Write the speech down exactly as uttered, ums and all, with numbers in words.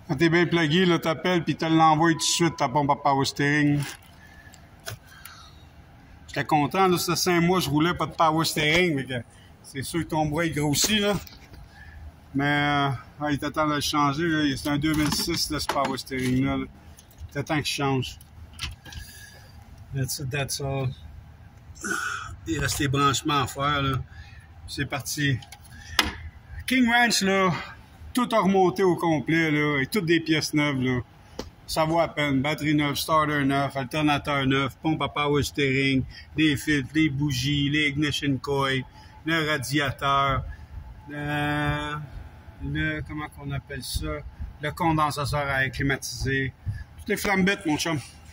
Quand t'es bien plugué, là, t'appelles puis te l'envoies tout de suite, ta pompe à power steering. J'étais content, là, ça cinq mois, je roulais pas de power steering, mais c'est sûr que ton bras est grossi, là. Mais, euh, ouais, il était temps de le changer, là. C'est un deux mille six, là, ce power steering-là. Là. Il était temps qu'il change. That's it, that's all. Il reste les branchements à faire, là. C'est parti. King Ranch, là, tout a remonté au complet, là, et toutes des pièces neuves, là. Ça vaut à peine. Batterie neuve, starter neuf, alternateur neuf, pompe à power steering, des filtres, des bougies, les ignition coils, le radiateur, le, le comment qu'on appelle ça, le condensateur à air climatisé. Toutes les flambettes, mon chum.